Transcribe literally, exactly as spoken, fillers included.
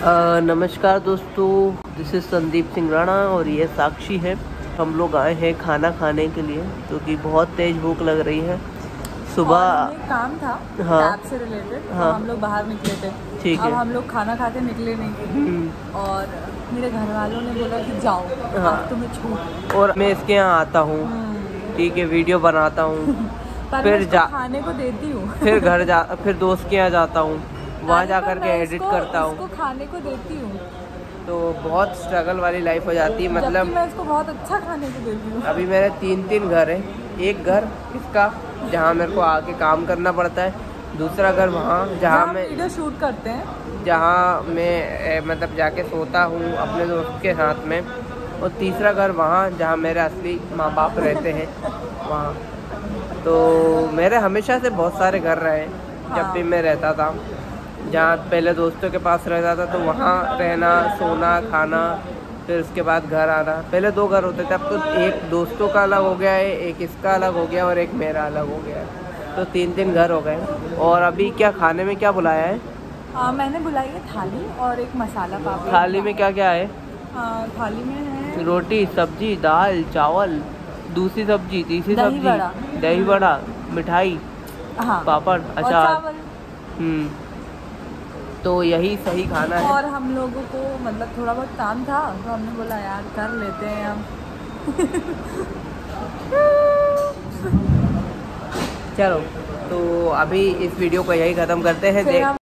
Uh, नमस्कार दोस्तों, this is Sandeep Singh Rana और ये साक्षी है। हम लोग आए हैं खाना खाने के लिए क्योंकि बहुत तेज़ भूख लग रही है। सुबह हमें काम था हाँ कैब से रिलेटेड, हाँ तो हम लोग बाहर निकले थे। ठीक अब है। हम लोग खाना खा के निकले नहीं और मेरे घर वालों ने बोला कि जाओ, हाँ आज तुम्हें छूट। और मैं इसके यहाँ आता हूँ, ठीक है, वीडियो बनाता हूँ पर फिर मैं जा खाने को देती हूँ फिर घर जा फिर दोस्त के यहाँ जाता हूँ, वहाँ जा कर के मैं एडिट इसको, करता हूँ। इसको खाने को देती हूँ, तो बहुत स्ट्रगल वाली लाइफ हो जाती है। मतलब मैं इसको बहुत अच्छा खाने को देती हूँ। अभी मेरे तीन तीन घर हैं। एक घर इसका जहाँ मेरे को आके काम करना पड़ता है, दूसरा घर वहाँ जहाँ मैं वीडियो शूट करते हैं, जहाँ मैं ए, मतलब जाके सोता हूँ अपने दोस्त के साथ में, और तीसरा घर वहाँ जहाँ मेरे असली माँ बाप रहते हैं वहाँ। तो मेरे हमेशा से बहुत सारे घर रहे। जब भी मैं रहता था, जहाँ पहले दोस्तों के पास रहता था, तो वहाँ रहना, सोना, खाना, फिर उसके बाद घर आना। पहले दो घर होते थे, अब तो एक दोस्तों का अलग हो गया है, एक इसका अलग हो गया और एक मेरा अलग हो गया है। तो तीन तीन घर हो गए। और अभी क्या खाने में क्या बुलाया है? आ, मैंने बुलाई है थाली और एक मसाला पापड़ी। थाली में क्या क्या है? आ, थाली में है रोटी, सब्जी, दाल, चावल, दूसरी सब्जी, तीसरी दही सब्जी, बड़ा, दही बड़ा, मिठाई, हाँ, पापड़, और अचार। चावल। हम्म तो यही सही खाना है। और हम लोगों को मतलब थोड़ा बहुत काम था, तो हमने बोला यार कर लेते हैं हम चलो, तो अभी इस वीडियो को यही ख़त्म करते हैं।